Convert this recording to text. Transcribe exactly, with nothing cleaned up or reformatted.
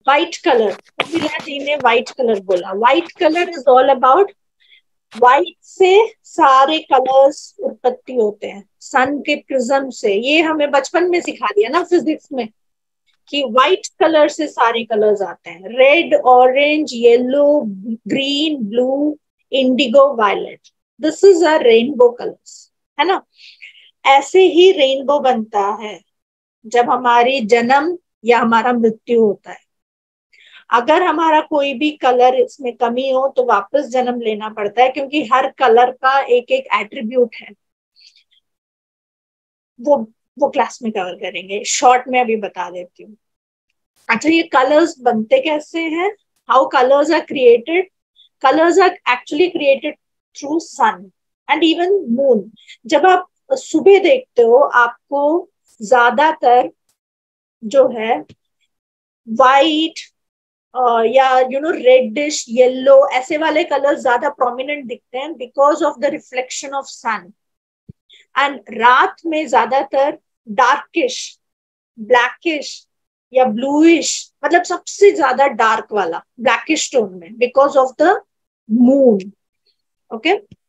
White colour, Urmila ji ने white colour बोला. White colour is all about, white से सारे कलर्स उत्पत्ति होते हैं, सन के प्रिज्म से. ये हमें बचपन में सिखा दिया ना फिजिक्स में, कि व्हाइट कलर से सारे कलर्स आते हैं. Red, orange, yellow, green, blue, indigo, violet, this is a rainbow colours, है ना. ऐसे ही रेनबो बनता है जब हमारी जन्म या हमारा मृत्यु होता है. अगर हमारा कोई भी कलर इसमें कमी हो तो वापस जन्म लेना पड़ता है, क्योंकि हर कलर का एक एक एट्रीब्यूट है. वो वो क्लास में कवर करेंगे, शॉर्ट में अभी बता देती हूँ. अच्छा, ये कलर्स बनते कैसे हैं, how colours are created. Colours are actually created through sun and even moon. जब आप सुबह देखते हो, आपको ज्यादातर जो है वाइट या यू नो रेडिश, येलो, ऐसे वाले कलर ज्यादा प्रोमिनेंट दिखते हैं because of the reflection of sun. And रात में ज्यादातर डार्किश, ब्लैकिश या ब्लूइश, मतलब सबसे ज्यादा डार्क वाला ब्लैकिश टोन में, because of the moon. Okay,